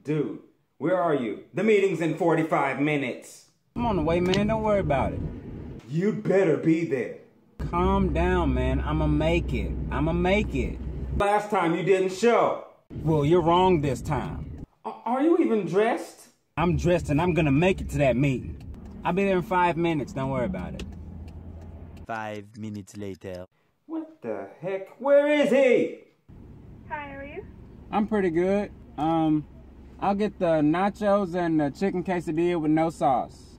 Dude, where are you? The meeting's in 45 minutes. I'm on the way, man. Don't worry about it. You'd better be there. Calm down, man. I'ma make it. I'ma make it. Last time you didn't show. Well, you're wrong this time. Are you even dressed? I'm dressed and I'm gonna make it to that meeting. I'll be there in 5 minutes. Don't worry about it. 5 minutes later. What the heck? Where is he? Hi, how are you? I'm pretty good. I'll get the nachos and the chicken quesadilla with no sauce.